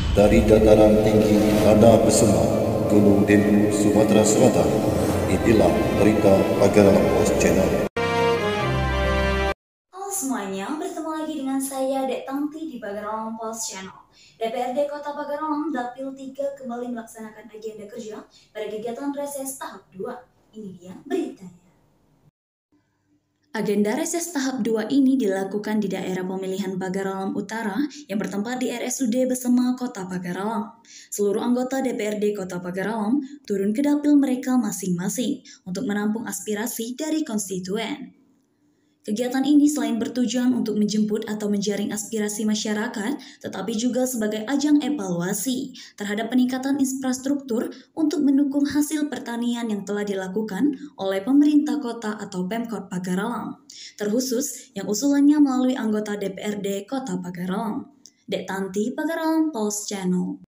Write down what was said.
Dari dataran tinggi Tanah Besema, Gunung Dempu, Sumatera Selatan, inilah berita Pagaralam Pos Channel. Halo semuanya, bertemu lagi dengan saya Dek Tangti di Pagaralam Pos Channel. DPRD Kota Pagaralam Dapil 3 kembali melaksanakan agenda kerja pada kegiatan reses tahap 2. Ini dia beritanya. Agenda reses tahap 2 ini dilakukan di daerah pemilihan Pagaralam Utara yang bertempat di RSUD Besema Kota Pagaralam. Seluruh anggota DPRD Kota Pagaralam turun ke dapil mereka masing-masing untuk menampung aspirasi dari konstituen. Kegiatan ini selain bertujuan untuk menjemput atau menjaring aspirasi masyarakat, tetapi juga sebagai ajang evaluasi terhadap peningkatan infrastruktur untuk mendukung hasil pertanian yang telah dilakukan oleh pemerintah kota atau Pemkot Pagaralam, terkhusus yang usulannya melalui anggota DPRD Kota Pagaralam. Dek Tanti, Pagaralam Pulse Channel.